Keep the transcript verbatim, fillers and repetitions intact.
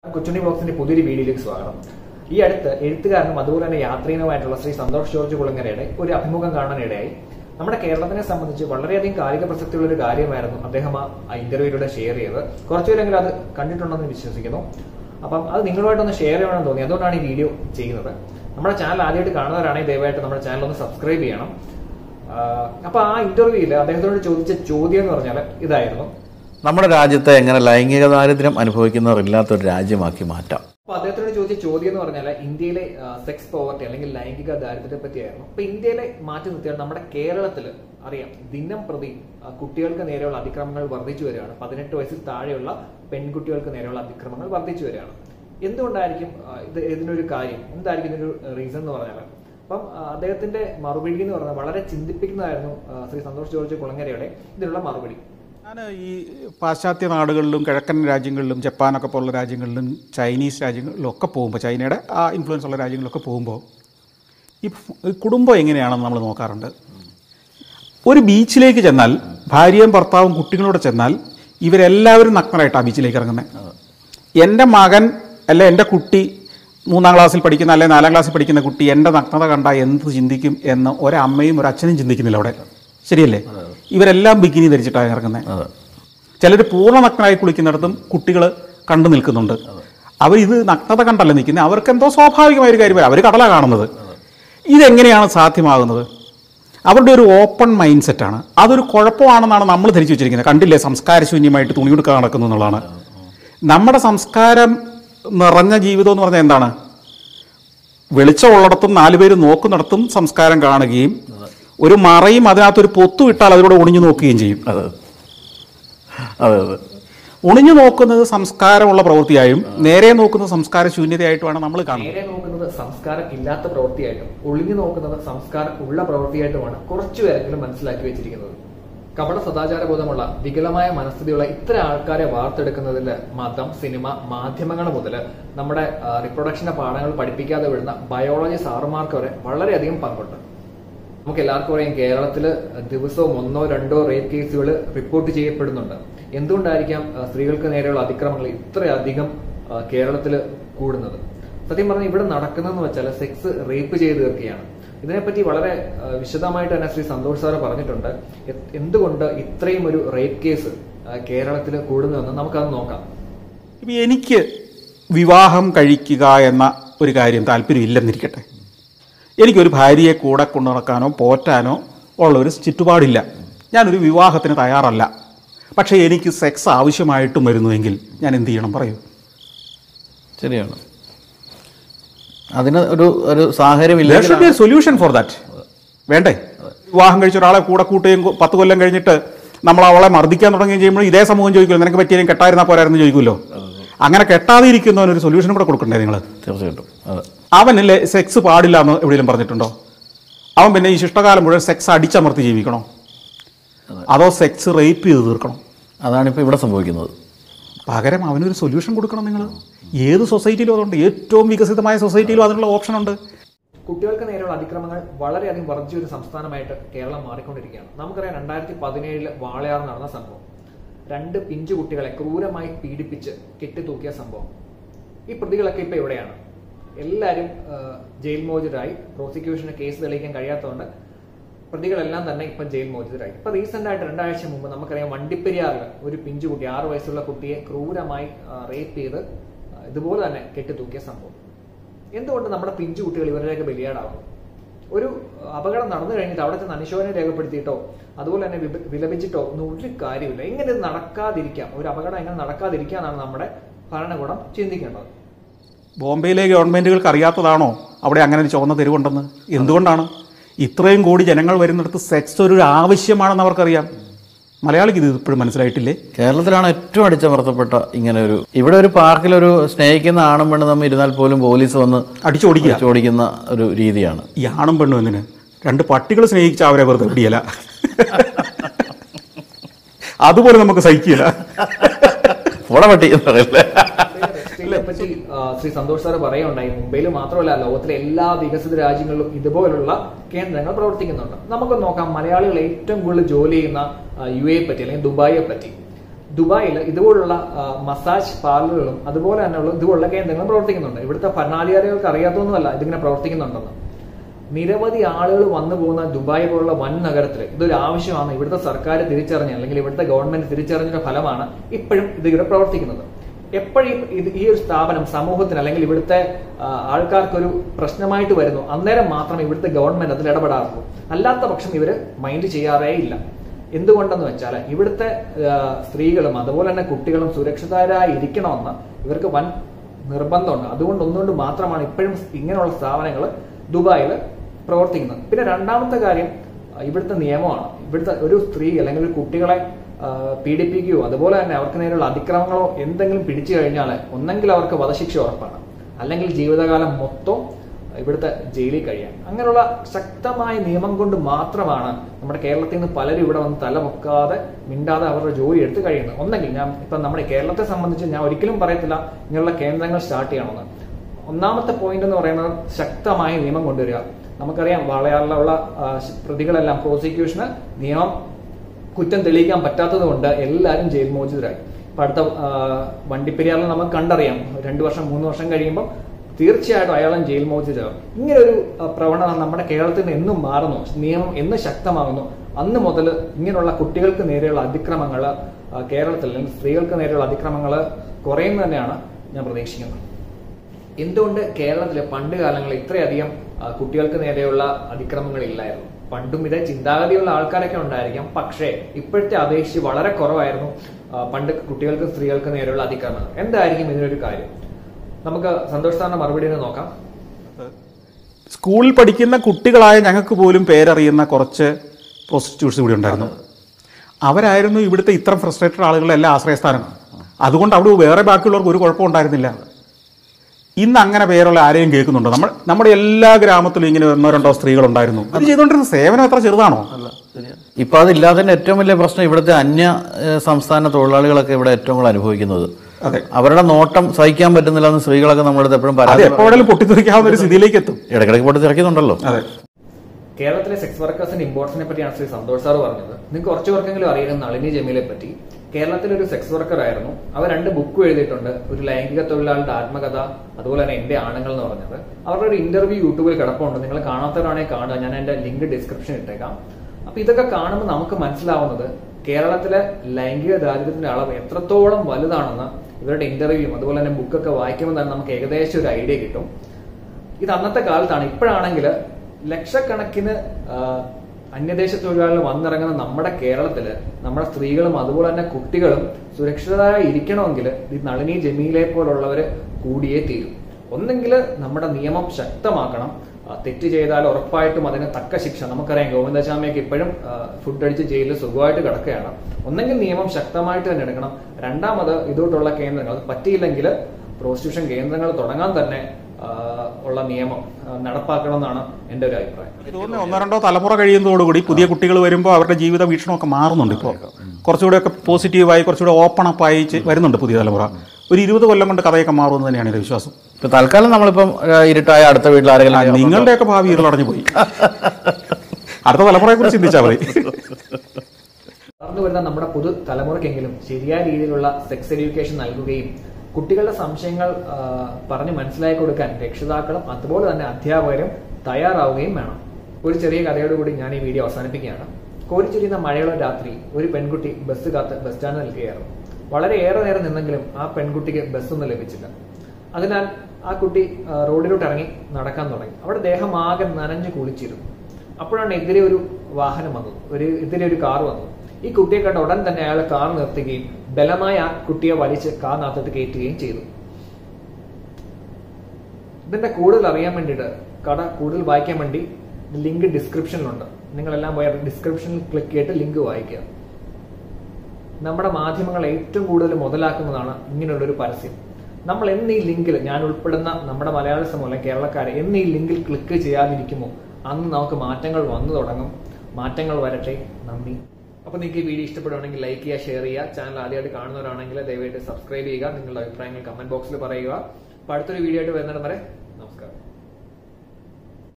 കൊച്ചുണ്ണി ബോക്സിന്റെ പുതിയൊരു വീഡിയോയിലേക്ക് സ്വാഗതം. ഈ അടുത്ത് എഴുത്തുകാരനും അതുപോലെ തന്നെ യാത്രീയനുമായിട്ടുള്ള ശ്രീ സന്തോഷ് ജോർജ് കുളങ്ങരയുടെ ഒരു അഭിമുഖം കാണാനിടയായി. നമ്മുടെ കേരളത്തിനെ സംബന്ധിച്ച് വളരെയധികം കാലിക പ്രസക്തിയുള്ള ഒരു കാര്യമായിരുന്നു അദ്ദേഹം ആ ഇന്റർവ്യൂയിലൂടെ ഷെയർ ചെയ്തത്. കുറച്ചുപേരെങ്കിലും അത് കണ്ടിട്ടുണ്ടെന്ന് വിശ്വസിക്കുന്നു. അപ്പം അത് നിങ്ങളുമായിട്ടൊന്ന് ഷെയർ ചെയ്യണമെന്ന് തോന്നി, അതുകൊണ്ടാണ് ഈ വീഡിയോ ചെയ്യുന്നത്. നമ്മുടെ ചാനൽ ആദ്യമായിട്ട് കാണുന്നവരാണെങ്കിൽ ദയവായിട്ട് നമ്മുടെ ചാനൽ ഒന്ന് സബ്സ്ക്രൈബ് ചെയ്യണം. അപ്പൊ ആ ഇന്റർവ്യൂവിൽ അദ്ദേഹത്തോട് ചോദിച്ച ചോദ്യം എന്ന് പറഞ്ഞാൽ ഇതായിരുന്നു: നമ്മുടെ രാജ്യത്തെ എങ്ങനെ ലൈംഗിക ദാരിദ്ര്യം അനുഭവിക്കുന്നവർ ഇല്ലാത്തൊരു രാജ്യമാക്കി മാറ്റാം. അപ്പൊ അദ്ദേഹത്തോട് ചോദിച്ച ചോദ്യം എന്ന് പറഞ്ഞാൽ ഇന്ത്യയിലെ സെക്സ് പോവർട്ടി അല്ലെങ്കിൽ ലൈംഗിക ദാരിദ്ര്യത്തെ പറ്റിയായിരുന്നു. അപ്പൊ ഇന്ത്യയിലെ മാറ്റി നിർത്തിയാൽ നമ്മുടെ കേരളത്തിൽ അറിയാം, ദിനം പ്രതി കുട്ടികൾക്ക് നേരെയുള്ള അതിക്രമങ്ങൾ വർദ്ധിച്ചു വരികയാണ്. പതിനെട്ട് വയസ്സിൽ താഴെയുള്ള പെൺകുട്ടികൾക്ക് നേരെയുള്ള അതിക്രമങ്ങൾ വർദ്ധിച്ചു വരികയാണ്. എന്തുകൊണ്ടായിരിക്കും ഇത് ഇതിനൊരു കാര്യം, എന്തായിരിക്കും ഇതിനൊരു റീസൺ എന്ന് പറഞ്ഞാൽ? അപ്പം അദ്ദേഹത്തിന്റെ മറുപടി എന്ന് പറഞ്ഞാൽ വളരെ ചിന്തിപ്പിക്കുന്നതായിരുന്നു. ശ്രീ സന്തോഷ് ജോർജ് കുളങ്ങരയുടെ ഇതിനുള്ള മറുപടി: ഞാൻ ഈ പാശ്ചാത്യ നാടുകളിലും കിഴക്കൻ രാജ്യങ്ങളിലും ജപ്പാനൊക്കെ പോലുള്ള രാജ്യങ്ങളിലും ചൈനീസ് രാജ്യങ്ങളിലും ഒക്കെ പോകുമ്പോൾ, ചൈനയുടെ ആ ഇൻഫ്ലുവൻസ് ഉള്ള രാജ്യങ്ങളിലൊക്കെ പോകുമ്പോൾ ഈ കുടുംബം എങ്ങനെയാണെന്ന് നമ്മൾ നോക്കാറുണ്ട്. ഒരു ബീച്ചിലേക്ക് ചെന്നാൽ, ഭാര്യയും ഭർത്താവും കുട്ടികളോട് ചെന്നാൽ ഇവരെല്ലാവരും നഗ്നരായിട്ടാണ് ബീച്ചിലേക്ക് ഇറങ്ങുന്നത്. എൻ്റെ മകൻ അല്ലെ എൻ്റെ കുട്ടി മൂന്നാം ക്ലാസ്സിൽ പഠിക്കുന്ന അല്ലെങ്കിൽ നാലാം ക്ലാസ്സിൽ പഠിക്കുന്ന കുട്ടി എൻ്റെ നഗ്നത കണ്ടാൽ എന്ത് ചിന്തിക്കും എന്ന് ഒരമ്മയും ഒരു അച്ഛനും ചിന്തിക്കുന്നില്ല അവിടെ. ശരിയല്ലേ? ഇവരെല്ലാം ബിക്കിനി ധരിച്ചിട്ടാണ് ഇറങ്ങുന്നത്. ചിലർ പൂർണ്ണ നഗ്നരായി കുളിക്കുന്നിടത്തും കുട്ടികൾ കണ്ടു നിൽക്കുന്നുണ്ട്. അവർ ഇത് നഗ്നത കണ്ടല്ല നിൽക്കുന്നത്, അവർക്ക് എന്തോ സ്വാഭാവികമായ ഒരു കാര്യം, അവർ കടല കാണുന്നത്. ഇതെങ്ങനെയാണ് സാധ്യമാകുന്നത്? അവരുടെ ഒരു ഓപ്പൺ മൈൻഡ് സെറ്റാണ്. അതൊരു കുഴപ്പമാണെന്നാണ് നമ്മൾ ധരിച്ചു വെച്ചിരിക്കുന്നത്. കണ്ടില്ലേ, സംസ്കാരശൂന്യമായിട്ട് തുണിയെടുക്കാൻ നടക്കുന്നു എന്നുള്ളതാണ്. നമ്മുടെ സംസ്കാരം നിറഞ്ഞ ജീവിതം എന്ന് പറഞ്ഞാൽ എന്താണ്? വെളിച്ചമുള്ളിടത്തും നാലുപേര് നോക്കുന്നിടത്തും സംസ്കാരം കാണുകയും ഒരു മറയും അതിനകത്തൊരു പൊത്തു ഇട്ടാൽ അതിലൂടെ ഒണിഞ്ഞു നോക്കുകയും ചെയ്യും. അതെ അതെ അതെ ഒണിഞ്ഞു നോക്കുന്നത് സംസ്കാരമുള്ള പ്രവൃത്തിയായും നേരെ നോക്കുന്നത് സംസ്കാര ശൂന്യതയായിട്ടുമാണ് നമ്മൾ കാണുന്നത്. നേരെ നോക്കുന്നത് സംസ്കാരം ഇല്ലാത്ത പ്രവൃത്തിയായിട്ടും ഒളിഞ്ഞു നോക്കുന്നത് സംസ്കാരം ഉള്ള പ്രവൃത്തിയായിട്ടുമാണ് കുറച്ചുപേരെങ്കിലും മനസ്സിലാക്കി വെച്ചിരിക്കുന്നത്. കപട സദാചാരബോധമുള്ള വികലമായ മനസ്ഥിതിയുള്ള ഇത്തരം ആൾക്കാരെ വാർത്തെടുക്കുന്നതിൽ മതം, സിനിമ, മാധ്യമങ്ങൾ മുതൽ നമ്മുടെ റിപ്രൊഡക്ഷന്റെ പാഠങ്ങൾ പഠിപ്പിക്കാതെ വിടുന്ന ബയോളജി സാറുമാർക്ക് വരെ വളരെയധികം പങ്കുണ്ട്. നമുക്ക് എല്ലാവർക്കും അറിയാം, കേരളത്തിൽ ദിവസവും ഒന്നോ രണ്ടോ റേപ്പ് കേസുകൾ റിപ്പോർട്ട് ചെയ്യപ്പെടുന്നുണ്ട്. എന്തുകൊണ്ടായിരിക്കാം സ്ത്രീകൾക്ക് നേരെയുള്ള അതിക്രമങ്ങൾ ഇത്രയധികം കേരളത്തിൽ കൂടുന്നത്? സത്യം പറഞ്ഞാൽ ഇവിടെ നടക്കുന്നതെന്ന് വെച്ചാൽ സെക്സ് റേപ്പ് ചെയ്ത് തീർക്കുകയാണ്. ഇതിനെപ്പറ്റി വളരെ വിശദമായിട്ട് തന്നെ ശ്രീ സന്തോഷ് സാറ് പറഞ്ഞിട്ടുണ്ട്. എന്തുകൊണ്ട് ഇത്രയും ഒരു റേപ്പ് കേസ് കേരളത്തിൽ കൂടുന്നതെന്ന് നമുക്കത് നോക്കാം. ഇപ്പം എനിക്ക് വിവാഹം കഴിക്കുക എന്ന ഒരു കാര്യം താല്പര്യമില്ലെന്നിരിക്കട്ടെ. എനിക്കൊരു ഭാര്യയെ കൂടെ കൊണ്ടു നടക്കാനോ പോറ്റാനോ ഉള്ള ഒരു ചുറ്റുപാടില്ല. ഞാനൊരു വിവാഹത്തിന് തയ്യാറല്ല. പക്ഷേ എനിക്ക് സെക്സ് ആവശ്യമായിട്ടും വരുന്നുവെങ്കിൽ ഞാൻ എന്ത് ചെയ്യണം പറയൂ? ശരിയാണ്, അതിന് ഒരു ഒരു സാഹചര്യമില്ല. There should be a solution for that. വേണ്ടേ? വിവാഹം കഴിച്ച ഒരാളെ കൂടെ കൂട്ടുകയും പത്ത് കൊല്ലം കഴിഞ്ഞിട്ട് നമ്മൾ അവളെ മർദ്ദിക്കാൻ തുടങ്ങുകയും ചെയ്യുമ്പോൾ ഇതേ സമൂഹം ചോദിക്കുമല്ലോ, നിനക്ക് പറ്റിയാലും കെട്ടായിരുന്നാൽ പോരായിരുന്നു ചോദിക്കുമല്ലോ. അങ്ങനെ കെട്ടാതെ ഇരിക്കുന്നവന് ഒരു സൊല്യൂഷൻ കൂടെ കൊടുക്കണ്ടേ നിങ്ങൾ? തീർച്ചയായിട്ടും. അവനല്ലേ സെക്സ് പാടില്ല എന്ന് എവിടെയെങ്കിലും പറഞ്ഞിട്ടുണ്ടോ? അവൻ പിന്നെ ഈ ശിഷ്ടകാലം മുഴുവൻ സെക്സ് അടിച്ചമർത്തി ജീവിക്കണോ? അതോ സെക്സ് റേപ്പ് ചെയ്ത് തീർക്കണോ? അതാണിപ്പോൾ ഇവിടെ സംഭവിക്കുന്നത്. പകരം അവനൊരു സൊല്യൂഷൻ കൊടുക്കണം നിങ്ങൾ. ഏത് സൊസൈറ്റിയിലും അതുണ്ട്. ഏറ്റവും വികസിതമായ സൊസൈറ്റിയിലും അതിനുള്ള ഓപ്ഷൻ ഉണ്ട്. കുട്ടികൾക്ക് നേരെയുള്ള അതിക്രമങ്ങൾ വളരെയധികം വർദ്ധിച്ച ഒരു സംസ്ഥാനമായിട്ട് കേരളം മാറിക്കൊണ്ടിരിക്കുകയാണ്. നമുക്കറിയാം, രണ്ടായിരത്തി പതിനേഴില് വാളയാർ നടന്ന സംഭവം, രണ്ട് പിഞ്ചു കുട്ടികളെ ക്രൂരമായി പീഡിപ്പിച്ച് കെട്ടിത്തൂക്കിയ സംഭവം. ഈ പ്രതികളൊക്കെ ഇപ്പൊ എവിടെയാണ്? എല്ലാവരും ജയിൽ മോചിതരായി. പ്രോസിക്യൂഷന് കേസ് തെളിയിക്കാൻ കഴിയാത്തതുകൊണ്ട് പ്രതികളെല്ലാം തന്നെ ഇപ്പൊ ജയിൽ മോചിതരായി. ഇപ്പൊ റീസെന്റ് ആയിട്ട് രണ്ടാഴ്ച മുമ്പ് നമുക്കറിയാം, വണ്ടിപ്പെരിയാറിൽ ഒരു പിഞ്ചു കുട്ടി, ആറു വയസ്സുള്ള കുട്ടിയെ ക്രൂരമായി റേപ്പ് ചെയ്ത് ഇതുപോലെ തന്നെ കെട്ടിത്തൂക്കിയ സംഭവം. എന്തുകൊണ്ട് നമ്മുടെ പിഞ്ചു കുട്ടികൾ ഇവരിലേക്ക് ബലിയാടാവുന്നു? ഒരു അപകടം നടന്നു കഴിഞ്ഞിട്ട് അവിടെ ചെന്ന് അനുശോചനം രേഖപ്പെടുത്തിയിട്ടോ അതുപോലെ തന്നെ വിലപിച്ചിട്ടോ ഒന്നും ഒരു കാര്യമില്ല. എങ്ങനെ ഇത് നടക്കാതിരിക്കാം? ഒരു അപകടം എങ്ങനെ നടക്കാതിരിക്കാന്നാണ് നമ്മുടെ ഭരണകൂടം ചിന്തിക്കേണ്ടത്. ബോംബെയിലെ ഗവൺമെന്റുകൾക്ക് അറിയാത്തതാണോ അവിടെ അങ്ങനെ ഒരു ചുവന്ന തെരുവുണ്ടെന്ന്? എന്തുകൊണ്ടാണ്? ഇത്രയും കോടി ജനങ്ങൾ വരുന്നിടത്ത് സെക്സ് ഒരു ആവശ്യമാണെന്ന് അവർക്കറിയാം. മലയാളിക്ക് ഇത് ഇപ്പോഴും മനസ്സിലായിട്ടില്ലേ? കേരളത്തിലാണ് ഏറ്റവും അടിച്ചമർത്തപ്പെട്ട ഇങ്ങനെ ഒരു, ഇവിടെ ഒരു പാർക്കിലൊരു സ്നേഹിക്കുന്ന ആണും പെണ്ണും തമ്മിൽ ഇരുന്നാൽ പോലും പോലീസ് വന്ന് അടിച്ചോടിക്കുക അടിച്ചോടിക്കുന്ന ഒരു രീതിയാണ്. ഈ ആണും പെണ്ണും എന്തിന്? രണ്ട് പട്ടികൾ സ്നേഹിച്ച അവരെ വെറുതെ പിടിയല്ല. അതുപോലെ നമുക്ക് സഹിക്കില്ല. പട്ടി പറ്റി ശ്രീ സന്തോഷ് സാറ് പറയുണ്ടായി, മുംബൈയിൽ മാത്രമല്ല ലോകത്തിലെ എല്ലാ വികസിത രാജ്യങ്ങളിലും ഇതുപോലുള്ള കേന്ദ്രങ്ങൾ പ്രവർത്തിക്കുന്നുണ്ട്. നമുക്ക് നോക്കാം, മലയാളികൾ ഏറ്റവും കൂടുതൽ ജോലി ചെയ്യുന്ന യു എ പറ്റി അല്ലെങ്കിൽ ദുബായിയെ പറ്റി. ദുബായിൽ ഇതുപോലുള്ള മസാജ് പാർലറുകളും അതുപോലെ തന്നെയുള്ള ഇതുപോലുള്ള കേന്ദ്രങ്ങളും പ്രവർത്തിക്കുന്നുണ്ട്. ഇവിടുത്തെ ഭരണാധികാരികൾക്ക് അറിയാത്തൊന്നുമല്ല ഇതിങ്ങനെ പ്രവർത്തിക്കുന്നുണ്ടെന്ന്. നിരവധി ആളുകൾ വന്നു പോകുന്ന ദുബായ് പോലുള്ള വൻ നഗരത്തിൽ ഇതൊരു ആവശ്യമാണ്. ഇവിടുത്തെ സർക്കാർ തിരിച്ചറിഞ്ഞ അല്ലെങ്കിൽ ഇവിടുത്തെ ഗവൺമെന്റ് തിരിച്ചറിഞ്ഞ ഫലമാണ് ഇപ്പോഴും ഇത് ഇവിടെ പ്രവർത്തിക്കുന്നത്. എപ്പോഴും ഇത് ഈ ഒരു സ്ഥാപനം സമൂഹത്തിന് അല്ലെങ്കിൽ ഇവിടുത്തെ ആൾക്കാർക്കൊരു പ്രശ്നമായിട്ട് വരുന്നു, അന്നേരം മാത്രം ഇവിടുത്തെ ഗവൺമെന്റ് അതിൽ ഇടപെടാറുള്ളൂ. അല്ലാത്ത പക്ഷം ഇവര് മൈൻഡ് ചെയ്യാറേ ഇല്ല. എന്തുകൊണ്ടെന്ന് വെച്ചാൽ ഇവിടുത്തെ സ്ത്രീകളും അതുപോലെ തന്നെ കുട്ടികളും സുരക്ഷിതരായി ഇരിക്കണമെന്ന് ഇവർക്ക് വൻ നിർബന്ധമുണ്ട്. അതുകൊണ്ട് ഒന്നുകൊണ്ട് മാത്രമാണ് ഇപ്പോഴും ഇങ്ങനെയുള്ള സ്ഥാപനങ്ങൾ ദുബായിൽ പ്രവർത്തിക്കുന്നത്. പിന്നെ രണ്ടാമത്തെ കാര്യം ഇവിടുത്തെ നിയമമാണ്. ഇവിടുത്തെ ഒരു സ്ത്രീ അല്ലെങ്കിൽ ഒരു കുട്ടികളെ പീഡിപ്പിക്കുകയോ അതുപോലെ തന്നെ അവർക്ക് നേരെയുള്ള അതിക്രമങ്ങളോ എന്തെങ്കിലും പിടിച്ചു കഴിഞ്ഞാൽ ഒന്നെങ്കിൽ അവർക്ക് വധശിക്ഷ ഉറപ്പാണ്, അല്ലെങ്കിൽ ജീവിതകാലം മൊത്തം ഇവിടുത്തെ ജയിലിൽ കഴിയാൻ. അങ്ങനെയുള്ള ശക്തമായ നിയമം കൊണ്ട് മാത്രമാണ് നമ്മുടെ കേരളത്തിൽ നിന്ന് പലരും ഇവിടെ വന്ന് തലപൊക്കാതെ മിണ്ടാതെ അവരുടെ ജോലി എടുത്ത് കഴിയുന്നത്. ഒന്നെങ്കിൽ ഞാൻ ഇപ്പം നമ്മുടെ കേരളത്തെ സംബന്ധിച്ച് ഞാൻ ഒരിക്കലും പറയത്തില്ല ഇങ്ങനെയുള്ള കേന്ദ്രങ്ങൾ സ്റ്റാർട്ട് ചെയ്യണമെന്ന്. ഒന്നാമത്തെ പോയിന്റ് എന്ന് പറയുന്നത് ശക്തമായ നിയമം കൊണ്ടുവരിക. നമുക്കറിയാം വാളയാറിലുള്ള പ്രതികളെല്ലാം പ്രോസിക്യൂഷന് നിയമം കുറ്റം തെളിയിക്കാൻ പറ്റാത്തത് കൊണ്ട് എല്ലാവരും ജയിൽ മോചിതരായി. ഇപ്പൊ അടുത്ത വണ്ടിപ്പെരിയാറിൽ നമുക്ക് കണ്ടറിയാം, രണ്ടു വർഷം മൂന്ന് വർഷം കഴിയുമ്പോൾ തീർച്ചയായിട്ടും അയാളും ജയിൽ മോചിതരാകും. ഇങ്ങനൊരു പ്രവണത നമ്മുടെ കേരളത്തിൽ നിന്ന് എന്നും മാറുന്നു, നിയമം എന്ന് ശക്തമാകുന്നു. അന്ന് മുതൽ ഇങ്ങനെയുള്ള കുട്ടികൾക്ക് നേരെയുള്ള അതിക്രമങ്ങൾ കേരളത്തിൽ അല്ലെങ്കിൽ സ്ത്രീകൾക്ക് നേരെയുള്ള അതിക്രമങ്ങൾ കുറയുന്നു തന്നെയാണ് ഞാൻ പ്രതീക്ഷിക്കുന്നത്. എന്തുകൊണ്ട് കേരളത്തിലെ പണ്ട് കാലങ്ങളിൽ ഇത്രയധികം കുട്ടികൾക്ക് നേരെയുള്ള അതിക്രമങ്ങൾ ഇല്ലായിരുന്നു? പണ്ടും ഇതേ ചിന്താഗതിയുള്ള ആൾക്കാരൊക്കെ ഉണ്ടായിരിക്കാം, പക്ഷേ ഇപ്പോഴത്തെ അപേക്ഷിച്ച് വളരെ കുറവായിരുന്നു പണ്ട് കുട്ടികൾക്കും സ്ത്രീകൾക്കും നേരെയുള്ള അതിക്രമങ്ങൾ. എന്തായിരിക്കും ഇതിനൊരു കാര്യം? നമുക്ക് സന്തോഷ് സാറിന്റെ മറുപടി നോക്കാം. സ്കൂളിൽ പഠിക്കുന്ന കുട്ടികളായ ഞങ്ങൾക്ക് പോലും പേരറിയുന്ന കുറച്ച് പ്രോസ്റ്റിറ്റ്യൂട്ട്സ് കൂടി ഉണ്ടായിരുന്നു. അവരായിരുന്നു ഇവിടുത്തെ ഇത്ര ഫ്രസ്ട്രേറ്റഡ് ആളുകളുടെ എല്ലാ ആശ്രയസ്ഥാനം. അതുകൊണ്ട് അവിടെ വേറെ ബാക്കിയുള്ളവർക്ക് ഒരു കുഴപ്പമുണ്ടായിരുന്നില്ല. ഇന്ന് അങ്ങനെ പേരുള്ള ആരെയും കേൾക്കുന്നുണ്ടോ? നമ്മൾ നമ്മുടെ എല്ലാ ഗ്രാമത്തിലും ഇങ്ങനെ ഒന്നോ രണ്ടോ സ്ത്രീകളുണ്ടായിരുന്നു. അത് ചെയ്തുകൊണ്ടിരുന്ന സേവനം എത്ര ചെറുതാണോ? ഇപ്പൊ അതില്ലാതെ ഏറ്റവും വലിയ പ്രശ്നം ഇവിടുത്തെ അന്യ സംസ്ഥാന തൊഴിലാളികളൊക്കെ ഇവിടെ ഏറ്റവും കൂടുതൽ അനുഭവിക്കുന്നത്. അതെ, അവരുടെ നോട്ടം സഹിക്കാൻ പറ്റുന്നില്ല എന്ന് സ്ത്രീകളൊക്കെ നമ്മുടെ എപ്പോഴും പരാതി എപ്പോഴും പൊട്ടിത്തെറിക്കാവുന്ന ഒരു സ്ഥിതിയിലേക്ക് എത്തും. ഇടയ്ക്കിടയ്ക്ക് പൊട്ടിത്തെറിക്കുന്നുണ്ടല്ലോ. അതെ, കേരളത്തിലെ സെക്സ് വർക്കേഴ്സിന്റെ ഇമ്പോർട്ടൻസിനെ പറ്റിയാണ് ശ്രീ സന്തോഷ് സാർ പറഞ്ഞത്. നിങ്ങൾക്ക് കുറച്ചു പേർക്കെങ്കിലും അറിയുന്ന നളിനി ജമീലെ പറ്റി. കേരളത്തിലെ ഒരു സെക്സ് വർക്കർ ആയിരുന്നു. അവർ രണ്ട് ബുക്കും എഴുതിയിട്ടുണ്ട്, ഒരു ലൈംഗിക തൊഴിലാളിയുടെ ആത്മകഥ, അതുപോലെ തന്നെ എന്റെ ആണുങ്ങൾ എന്ന് പറഞ്ഞത്. അവരുടെ ഒരു ഇന്റർവ്യൂ യൂട്യൂബിൽ കിടപ്പുണ്ട്, നിങ്ങൾ കാണാത്തവരാണെങ്കിൽ കാണുക. ഞാൻ എന്റെ ലിങ്ക് ഡിസ്ക്രിപ്ഷൻ ഇട്ടേക്കാം. അപ്പൊ ഇതൊക്കെ കാണുമ്പോൾ നമുക്ക് മനസ്സിലാവുന്നത് കേരളത്തിലെ ലൈംഗിക ദാരിദ്ര്യത്തിന്റെ അളവ് എത്രത്തോളം വലുതാണെന്ന് ഇവരുടെ ഇന്റർവ്യൂവും അതുപോലെ തന്നെ ബുക്കൊക്കെ വായിക്കുമ്പോൾ തന്നെ നമുക്ക് ഏകദേശം ഒരു ഐഡിയ കിട്ടും. ഇത് അന്നത്തെ കാലത്താണ്. ഇപ്പോഴാണെങ്കിൽ ലക്ഷക്കണക്കിന് അന്യദേശ തൊഴിലാളികൾ വന്നിറങ്ങുന്ന നമ്മുടെ കേരളത്തില് നമ്മുടെ സ്ത്രീകളും അതുപോലെ തന്നെ കുട്ടികളും സുരക്ഷിതരായി ഇരിക്കണമെങ്കിൽ ഈ നളിനി ജമീലെ പോലുള്ളവര് കൂടിയേ തീരും. ഒന്നെങ്കിൽ നമ്മുടെ നിയമം ശക്തമാക്കണം. തെറ്റ് ചെയ്താൽ ഉറപ്പായിട്ടും അതിന് തക്ക ശിക്ഷ. നമുക്കറിയാം ഗോവിന്ദചാമിയൊക്കെ ഇപ്പോഴും ഫുഡ് അടിച്ച് ജയിലിൽ സുഖമായിട്ട് കിടക്കുകയാണ്. ഒന്നെങ്കിൽ നിയമം ശക്തമായിട്ട് തന്നെ എടുക്കണം. രണ്ടാമത് ഇതോട്ടുള്ള കേന്ദ്രങ്ങൾ പറ്റിയില്ലെങ്കിൽ പ്രോസ്റ്റിറ്റ്യൂഷൻ കേന്ദ്രങ്ങൾ തുടങ്ങാൻ തന്നെ ഉള്ള നിയമം നടപ്പാക്കണം എന്നാണ് എൻ്റെ ഒരു അഭിപ്രായം. തോന്നുന്നു ഒന്നോ രണ്ടോ തലമുറ കഴിയുന്നതോടുകൂടി പുതിയ കുട്ടികൾ വരുമ്പോൾ അവരുടെ ജീവിത വീക്ഷണമൊക്കെ മാറുന്നുണ്ട്. ഇപ്പോൾ കുറച്ചുകൂടെ ഒക്കെ പോസിറ്റീവായി കുറച്ചുകൂടെ ഓപ്പൺ അപ്പ് ആയി വരുന്നുണ്ട് പുതിയ തലമുറ. ഒരു ഇരുപത് കൊല്ലം കൊണ്ട് കഥയൊക്കെ മാറുമെന്ന് തന്നെയാണ് എൻ്റെ വിശ്വാസം. ഇപ്പൊ തൽക്കാലം നമ്മളിപ്പം ഇരുട്ടായ അടുത്ത വീട്ടിൽ ആരെങ്കിലും നിങ്ങളുടെയൊക്കെ ഭാവി ഇരുളടഞ്ഞു പോയി. അടുത്ത തലമുറയെ കുറിച്ച് ചിന്തിച്ചാൽ മതി. വളർന്നു വരുന്ന നമ്മുടെ പുതു തലമുറയ്ക്കെങ്കിലും ശരിയായ രീതിയിലുള്ള സെക്സ് എഡ്യൂക്കേഷൻ നൽകുകയും കുട്ടികളുടെ സംശയങ്ങൾ പറഞ്ഞ് മനസ്സിലാക്കി കൊടുക്കാൻ രക്ഷിതാക്കളും അതുപോലെ തന്നെ അധ്യാപകരും തയ്യാറാവുകയും വേണം. ഒരു ചെറിയ കഥയോടുകൂടി ഞാൻ ഈ വീഡിയോ അവസാനിപ്പിക്കുകയാണ്. കോരിച്ചൊരിയുന്ന മഴയുള്ള രാത്രി ഒരു പെൺകുട്ടി ബസ് കാത്ത് ബസ് സ്റ്റാൻഡിൽ നിൽക്കുകയായിരുന്നു. വളരെ ഏറെ നേരം നിന്നെങ്കിലും ആ പെൺകുട്ടിക്ക് ബസ്സൊന്നും ലഭിച്ചില്ല. അതിനാൽ ആ കുട്ടി റോഡിലോട്ട് ഇറങ്ങി നടക്കാൻ തുടങ്ങി. അവിടെ ദേഹം ആകെ നനഞ്ഞു കുളിച്ചിരുന്നു. അപ്പോഴാണ് എതിരെ ഒരു വാഹനം വന്നത്, ഒരു എതിരെ ഒരു കാർ വന്നു. ഈ കുട്ടിയെ കണ്ട ഉടൻ തന്നെ അയാൾ കാർ നിർത്തുകയും ബലമായി ആ കുട്ടിയെ വലിച്ച് കാറിനകത്തോട്ട് കയറ്റുകയും ചെയ്തു. ഇതിന്റെ കൂടുതൽ അറിയാൻ വേണ്ടിയിട്ട് കഥ കൂടുതൽ വായിക്കാൻ വേണ്ടി ലിങ്ക് ഡിസ്ക്രിപ്ഷനിലുണ്ട്. നിങ്ങളെല്ലാം പോയി ഡിസ്ക്രിപ്ഷനിൽ ക്ലിക്ക് ചെയ്തിട്ട് ലിങ്ക് വായിക്കുക. നമ്മുടെ മാധ്യമങ്ങൾ ഏറ്റവും കൂടുതൽ മുതലാക്കുന്നതാണ് ഇങ്ങനെയുള്ളൊരു പരസ്യം. നമ്മൾ എന്ന് ഈ ലിങ്കിൽ, ഞാൻ ഉൾപ്പെടുന്ന നമ്മുടെ മലയാള സമൂഹം കേരളക്കാരെ എന്ന് ഈ ലിങ്കിൽ ക്ലിക്ക് ചെയ്യാതിരിക്കുമോ അന്ന് നമുക്ക് മാറ്റങ്ങൾ വന്നു തുടങ്ങും. മാറ്റങ്ങൾ വരട്ടെ. നന്ദി. അപ്പൊ നിങ്ങൾക്ക് ഈ വീഡിയോ ഇഷ്ടപ്പെടുകയാണെങ്കിൽ ലൈക്ക് ചെയ്യുക, ഷെയർ ചെയ്യുക. ചാനൽ ആദ്യമായിട്ട് കാണുന്നവരാണെങ്കിൽ ദയവായിട്ട് സബ്സ്ക്രൈബ് ചെയ്യുക. നിങ്ങളുടെ അഭിപ്രായങ്ങൾ കമന്റ് ബോക്സിൽ പറയുക. അപ്പൊ അടുത്തൊരു വീഡിയോ ആയിട്ട് വരുന്നിടം വരെ നമസ്കാരം.